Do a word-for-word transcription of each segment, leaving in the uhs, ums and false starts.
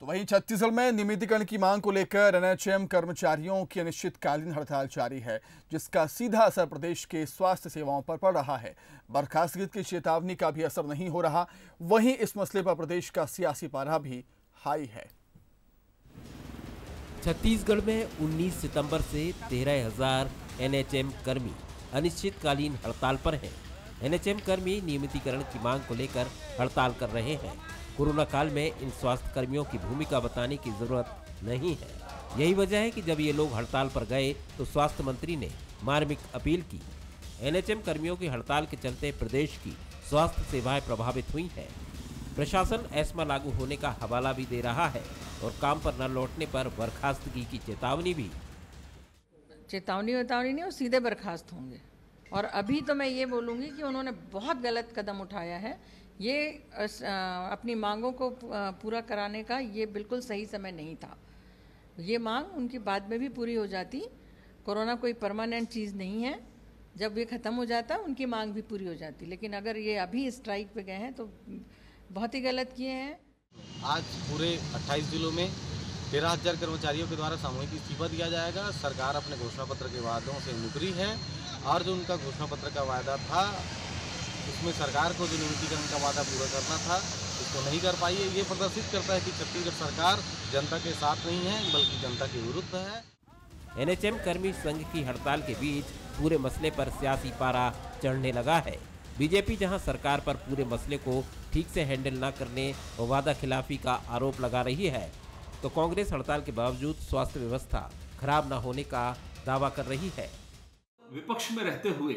तो वहीं छत्तीसगढ़ में नियमितीकरण की मांग को लेकर एनएचएम कर्मचारियों की अनिश्चितकालीन हड़ताल जारी है, जिसका सीधा असर प्रदेश के स्वास्थ्य सेवाओं पर पड़ रहा है। बर्खास्तगी की चेतावनी का भी असर नहीं हो रहा। वहीं इस मसले पर प्रदेश का सियासी पारा भी हाई है। छत्तीसगढ़ में उन्नीस सितंबर से तेरह हजार एनएचएम कर्मी अनिश्चितकालीन हड़ताल पर हैं। एनएचएम कर्मी नियमितीकरण की मांग को लेकर हड़ताल कर रहे हैं। कोरोना काल में इन स्वास्थ्य कर्मियों की भूमिका बताने की जरूरत नहीं है। यही वजह है कि जब ये लोग हड़ताल पर गए तो स्वास्थ्य मंत्री ने मार्मिक अपील की। एनएचएम कर्मियों की हड़ताल के चलते प्रदेश की स्वास्थ्य सेवाएं प्रभावित हुई हैं। प्रशासन एस्मा लागू होने का हवाला भी दे रहा है और काम पर न लौटने पर बर्खास्तगी की चेतावनी भी। चेतावनी वतावनी नहीं, वो सीधे बर्खास्त होंगे। और अभी तो मैं ये बोलूँगी कि उन्होंने बहुत गलत कदम उठाया है। ये अपनी मांगों को पूरा कराने का ये बिल्कुल सही समय नहीं था। ये मांग उनकी बाद में भी पूरी हो जाती। कोरोना कोई परमानेंट चीज़ नहीं है, जब ये ख़त्म हो जाता उनकी मांग भी पूरी हो जाती। लेकिन अगर ये अभी स्ट्राइक पे गए हैं तो बहुत ही गलत किए हैं। आज पूरे अट्ठाईस जिलों में तेरह हजार कर्मचारियों के द्वारा सामूहिक इस्तीफा दिया जाएगा। सरकार अपने घोषणा पत्र के वादों से मुकरी है और जो उनका घोषणा पत्र का वादा था उसमें सरकार को जो नियमितीकरण का वादा पूरा करना था उसको नहीं कर पाई है। ये प्रदर्शित करता है कि छत्तीसगढ़ सरकार जनता के साथ नहीं है बल्कि जनता के विरुद्ध है। एनएचएम कर्मी संघ की हड़ताल के बीच पूरे मसले पर सियासी पारा चढ़ने लगा है। बीजेपी जहां सरकार पर पूरे मसले को ठीक से हैंडल न करने और वादा खिलाफी का आरोप लगा रही है, तो कांग्रेस हड़ताल के बावजूद स्वास्थ्य व्यवस्था खराब न होने का दावा कर रही है। विपक्ष में रहते हुए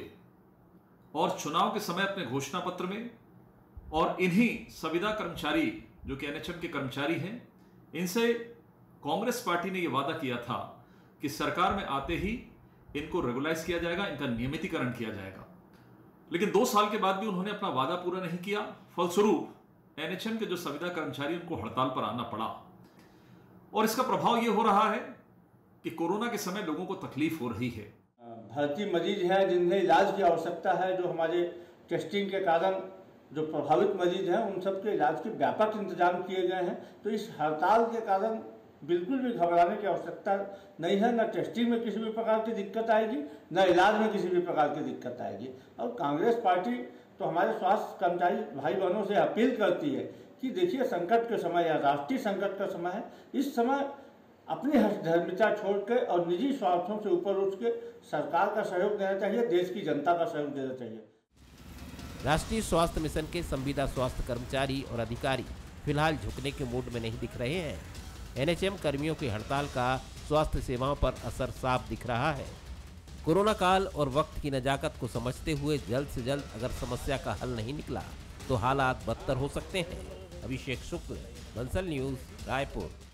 और चुनाव के समय अपने घोषणा पत्र में और इन्हीं संविदा कर्मचारी जो कि एनएचएम के कर्मचारी हैं, इनसे कांग्रेस पार्टी ने यह वादा किया था कि सरकार में आते ही इनको रेगुलाइज किया जाएगा, इनका नियमितीकरण किया जाएगा। लेकिन दो साल के बाद भी उन्होंने अपना वादा पूरा नहीं किया। फलस्वरूप एनएचएम के जो संविदा कर्मचारी उनको हड़ताल पर आना पड़ा और इसका प्रभाव यह हो रहा है कि कोरोना के समय लोगों को तकलीफ हो रही है। भर्ती मरीज हैं जिन्हें इलाज की आवश्यकता है, जो हमारे टेस्टिंग के कारण जो प्रभावित मरीज हैं उन सब के इलाज के व्यापक इंतजाम किए गए हैं। तो इस हड़ताल के कारण बिल्कुल भी घबराने की आवश्यकता नहीं है। न टेस्टिंग में किसी भी प्रकार की दिक्कत आएगी, न इलाज में किसी भी प्रकार की दिक्कत आएगी। और कांग्रेस पार्टी तो हमारे स्वास्थ्य कर्मचारी भाई बहनों से अपील करती है कि देखिए, संकट के समय या राष्ट्रीय संकट का समय है। इस समय अपनी धर्मिता छोड़ के और निजी स्वार्थों से ऊपर उठ के सरकार का सहयोग देना चाहिए, देश की जनता का सहयोग देना चाहिए। राष्ट्रीय स्वास्थ्य मिशन के संविदा स्वास्थ्य कर्मचारी और अधिकारी फिलहाल झुकने के मूड में नहीं दिख रहे हैं। एनएचएम कर्मियों की हड़ताल का स्वास्थ्य सेवाओं पर असर साफ दिख रहा है। कोरोना काल और वक्त की नजाकत को समझते हुए जल्द से जल्द अगर समस्या का हल नहीं निकला तो हालात बदतर हो सकते हैं। अभिषेक शुक्ल, बंसल न्यूज, रायपुर।